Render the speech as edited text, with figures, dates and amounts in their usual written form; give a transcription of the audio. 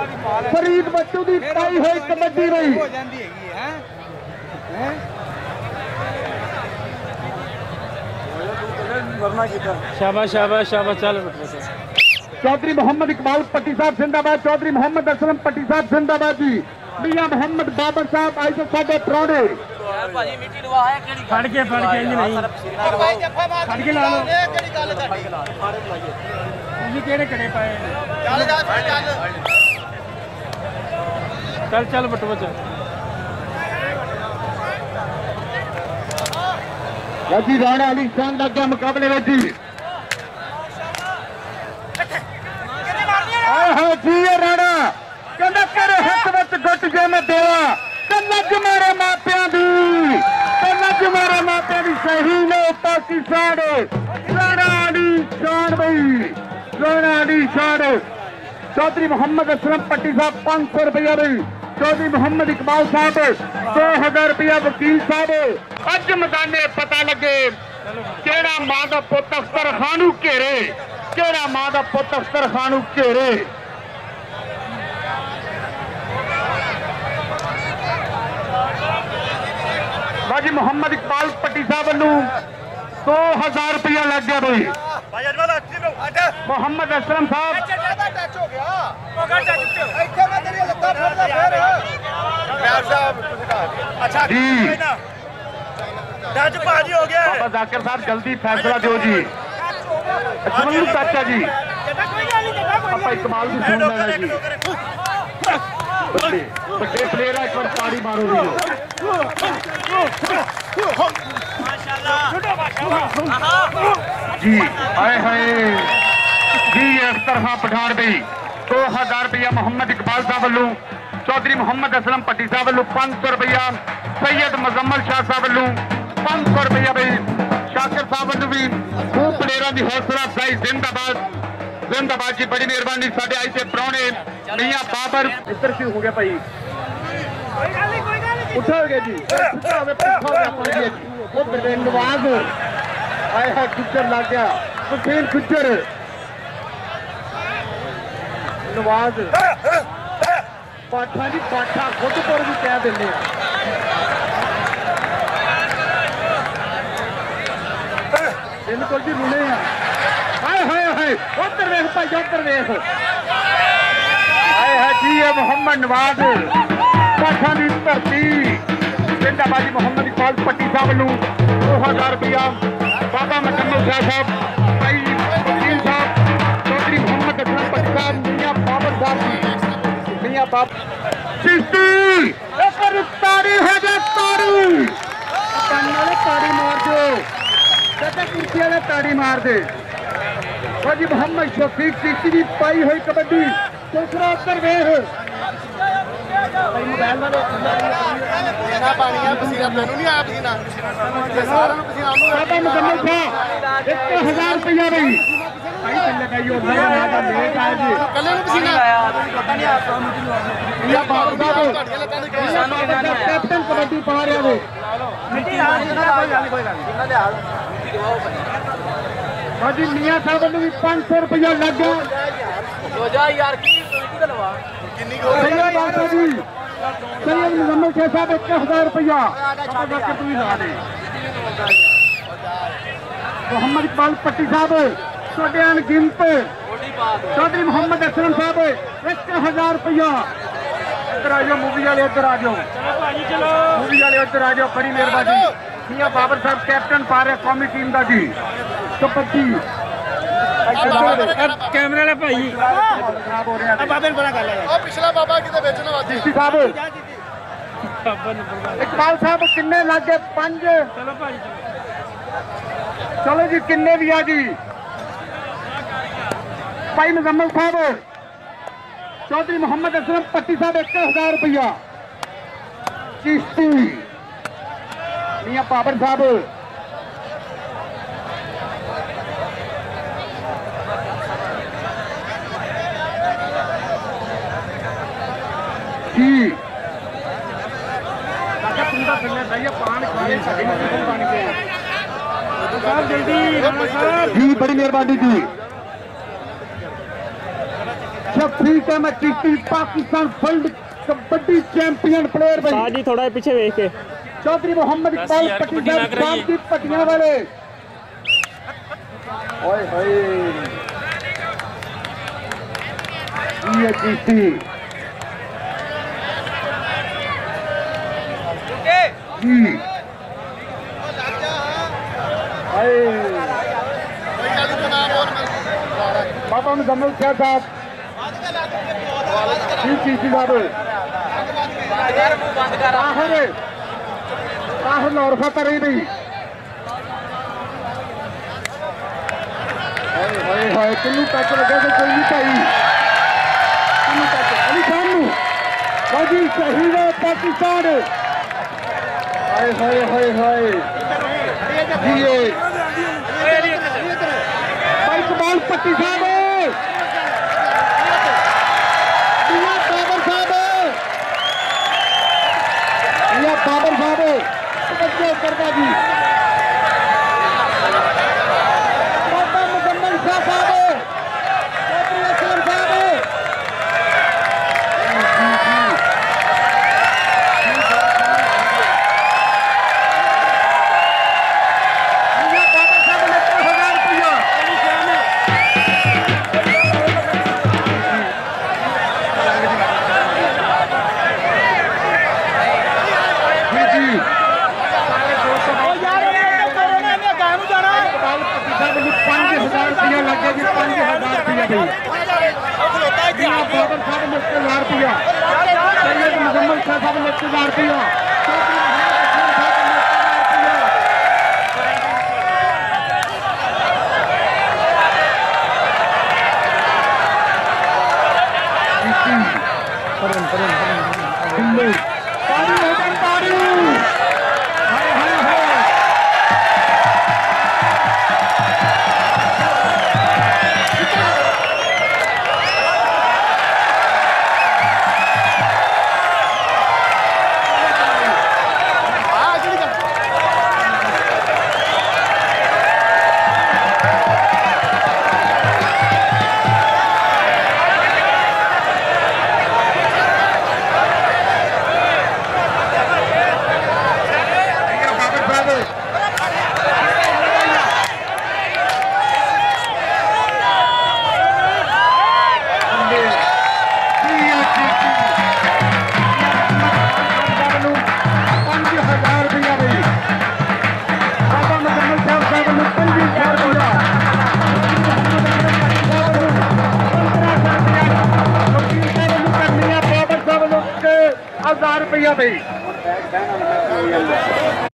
फरीद बच्चू की पाई हुई कबड्डी नहीं शाबाश शाबाश शाबाश चल चौधरी मोहम्मद इकबाल पट्टी साहब जिंदाबाद चौधरी मोहम्मद असलम पट्टी साहब जिंदाबाद जी मियां मोहम्मद बाबर साहब आए तो साढ़े पुराने फड़ के नहीं फड़ के ला लो केड़े कड़े पाए चल चल बटुआ चल जी राणा अली खान लग गया मुकाबले में जी जी राणा कहना तेरे हक में गुट जे मैं देवा कनक मेरे मापिया दी कनक मेरे मापिया दी सही ने पाकिस्तान राणा अली खान भाई राणा अली खान चौधरी मोहम्मद असलम पट्टी साहब 500 रुपया भाई चौधरी मोहम्मद इकबाल साहब 2000 रुपया वकील साहब अज मैदाने पता लगे केड़ा मां का पुत अख्तर खानू घेरे केड़ा मां का पुत अख्तर खानू घेरे बाजी मोहम्मद इकबाल पट्टी साहब वालू 2000 रुपया लग गया भाई मोहम्मद असलम साहब जी हो गया बाबा जाकिर साहब जल्दी फैसला दो जी चाचा जी पापा इकबाल भी सुन लेना जी बड़े प्लेयर एक बार ताड़ी मारो जी हाय हाय जी इस तरह पठान भाई 2000 रुपया मोहम्मद इकबाल साहब वालों चौधरी मोहम्मद असलम पट्टी साहब वालों 500 रुपया सैयद मुजम्मल शाह साहब वालों 500 रुपया भाई शाकिर साहब वालों भी खूब प्लेयर की हौसला अफजाई जिंदाबाद जिंदाबाद जी बड़ी मेहरबानी साढ़े आई से प्राणे मियां बाबर इधर क्यों हो गया भाई उठा हो गया जी नवाज आए है खुच्चर लग गया सुखीन खुच्चर नवाज पाठा जी पाठा खुदपुर भी कह देने बिल्कुल जी रुले हैं हाय हाय हाय उधर देख भाई उधर देख आए है जी है मोहम्मद नवाज पाठा की धरती जिंदाबाजी मोहम्मद इकबाल पट्टी साहब वालों 2000 रुपया बाबा मुजम्मल शाह साहब भाई वकील साहब चौधरी मोहम्मद असलम पट्टी साहब मियां बाबर साहब मियां बाबर चिश्ती एक तारी है जो तारी तारी मार दो कुर्सी वाले ताड़ी मार दे जी मोहम्मद शफीक चिश्ती की पाई हुई कबड्डी दूसरा उत्तर वेख बाबा मुकम्मल था 1000 रुपया भाई कैप्टन कबड्डी पा रहे हो जी मियां साहब वालों भी 500 रुपया लग गया सैयद मुजम्मल शाह साहब 1000 रुपया मोहम्मद इकबाल पट्टी साहब छोटे अनगिनत चौधरी मोहम्मद असलम साहब 1000 रुपया इधर आ जाओ मूवी वाले इधर आ जाओ मूवी वाले इधर आ जाओ बड़ी मेहरबानी मियां बाबर साहब कैप्टन पा रहे कौमी टीम का जी कबड्डी कैमरे वाले भाई खराब हो रहा पिछला बाबा किते बेचना चिश्ती साहब इकबाल साहब किन्ने लग गए 5 चलो भाई चलो जी किन्ने भी आ जी भाई मुजम्मल साहब चौधरी मोहम्मद असलम पट्टी साहब 1000 रुपया चिश्ती मियां बाबर साहब जी जी बड़ी मेहरबानी जी Shafiq Ahmed Chishti Pakistan world kabaddi champion player भाई जी थोड़ा पीछे देख के चौधरी मोहम्मद इकबाल पट्टी साहब की पट्टियां वाले ओए होए ये चिश्ती जी बाबा मुजम्मिल शाह साहब ताहिर लाहौर फतर ही नहीं किन्नू टच लगे तो कोई नहीं पाई किन्नू टच अली खान नू बाजी शहीद है पाकिस्तान हाय हाय हाय हाय जी भाई कमाल पट्टी साहब बाबर साहब करता जी बाबा मुजम्मिल शाह साहब चौधरी असलम साहब बाबर साहब ने 1000 रुपया बाबर साहब ने 1000 रुपया सैयद मुजम्मिल शाह साहब ने 1000 रुपया ₹1000 भाई।